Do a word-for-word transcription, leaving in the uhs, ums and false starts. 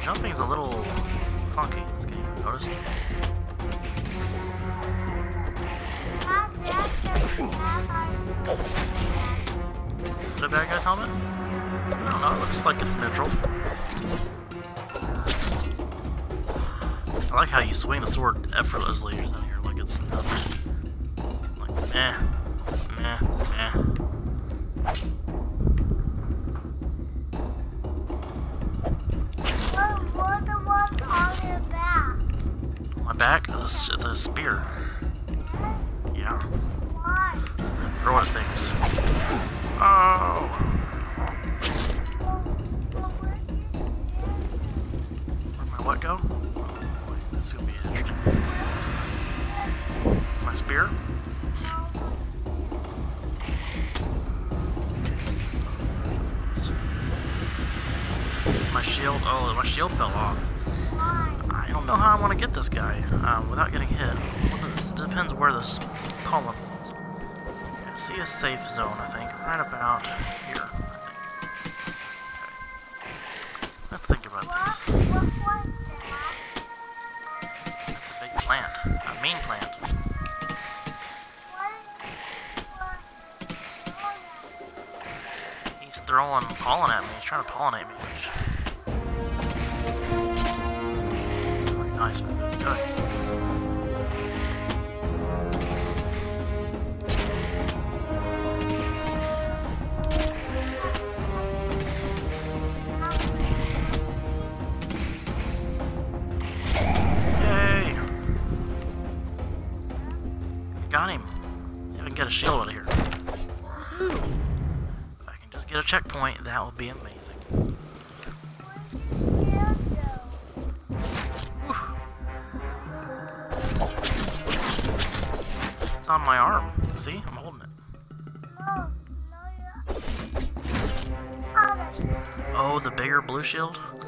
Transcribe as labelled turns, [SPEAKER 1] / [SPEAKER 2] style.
[SPEAKER 1] jumping is a little funky in this game, noticed? Is it a bad guy's helmet? I don't know, it looks like it's neutral. I like how you swing the sword effortlessly down here, like it's nothing. Like, meh, meh, meh.
[SPEAKER 2] What, what was on your back?
[SPEAKER 1] My back is a, it's a spear. Yeah.
[SPEAKER 2] Why?
[SPEAKER 1] Throw at things. Oh! Where'd my what go? Oh, boy, this is gonna be interesting. My spear? My shield, oh, my shield fell off. I don't know how I want to get this guy um, without getting hit. Well, this depends where this column was. Okay, I see a safe zone, I think, right about here, I think. Okay. Let's think about this.
[SPEAKER 2] What was that?
[SPEAKER 1] That's a big plant, a mean plant. He's throwing pollen at me, he's trying to pollinate me. Nice, good. Yay! Got him. See if I can get a shield out of here. If I can just get a checkpoint, that would be amazing. It's on my arm. See? I'm holding it.
[SPEAKER 2] No, no, you're... Others.
[SPEAKER 1] Oh, the bigger blue shield?